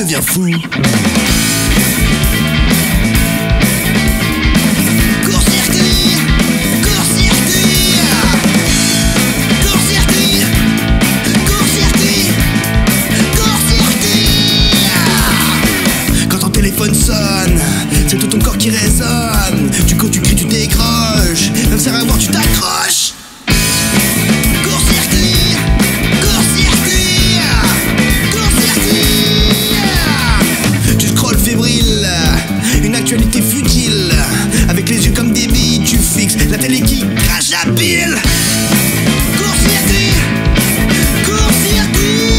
deviens fou. Court-circuit, court-circuit, court-circuit, court-circuit, court-circuit. Quand ton téléphone sonne, c'est tout ton corps qui résonne. Tu cours, tu cries, tu décroches, même sans rien voir, tu t'accroches. Court-circuit, court-circuit, court-circuit. Tu scrolles fébrile, une actualité futile. Avec les yeux comme des billes, tu fixes la télé qui crache la pile. Court-circuit, court-circuit.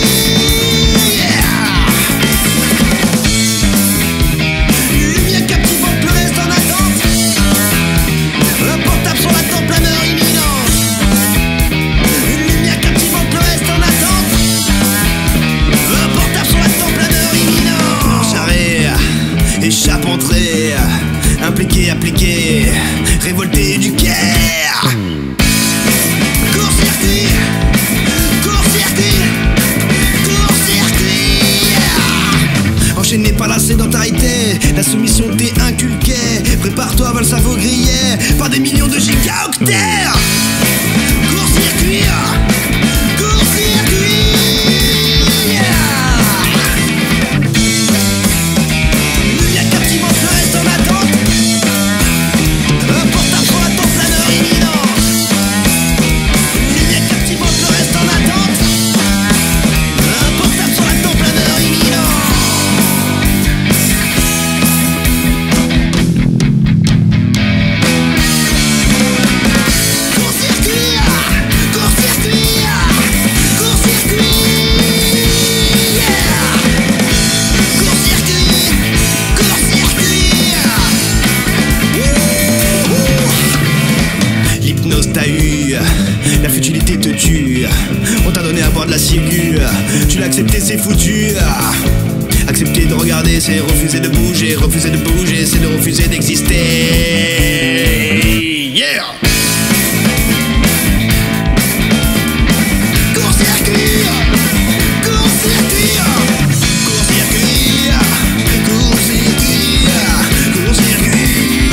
Lumière captivante, le reste en attente. Un portable sur la tempe, la mort imminente. Une lumière captivante, le reste en attente. Un portable sur la tempe, la mort imminente. Charré, échappe, entrée, impliqué, appliqué, révolté du Caire. Court-circuit, court-circuit, court-circuit. Enchaîné par la sédentarité, la soumission t'est inculquée. Prépare-toi avant le cerveau grillé par des millions de gigaoctaires. Court-circuit, court-circuit. Lumière captivante, le reste en attente. Un portable sur la tempe, la mort imminente. Lumière captivante, le reste en attente. Un portable sur la tempe, la mort imminente. Court-circuit, court-circuit, court-circuit. Court-circuit, court-circuit. L'hypnose t'a eu, la futilité te tue. On t'a donné à boire de la ciguë, tu l'as accepté, c'est foutu. Accepter de regarder, c'est refuser de bouger. Refuser de bouger, c'est de refuser d'exister. Yeah! Court-circuit, court-circuit, court-circuit, court-circuit, court-circuit.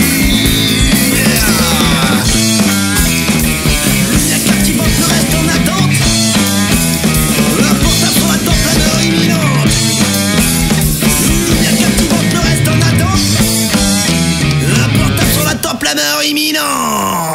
Lumière captivante, le reste en attente. Un portable sur la tempe, la mort imminente. Lumière captivante, le reste en attente. Un portable sur la tempe, la mort imminente.